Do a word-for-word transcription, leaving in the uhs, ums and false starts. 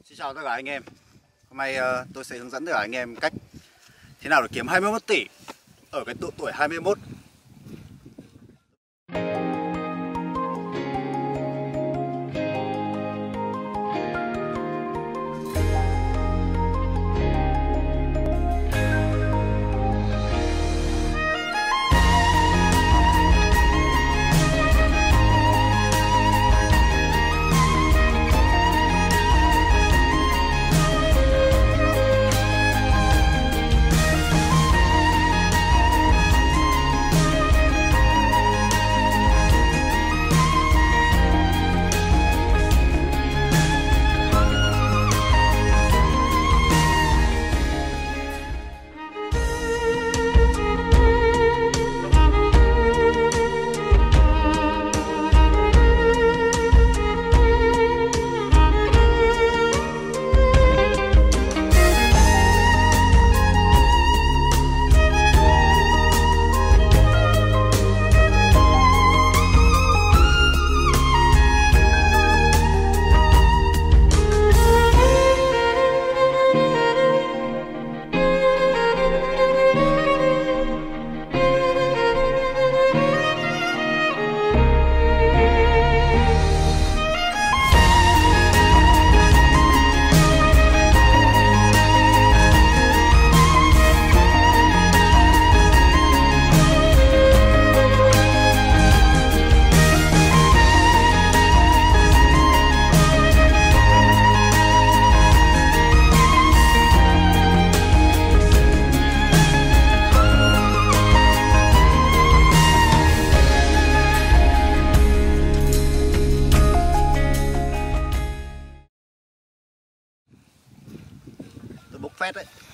Xin chào tất cả anh em. Hôm nay uh, tôi sẽ hướng dẫn tất cả anh em cách thế nào để kiếm hai mươi mốt tỷ ở cái độ tuổi hai mươi mốt. Tôi bốc phét đấy.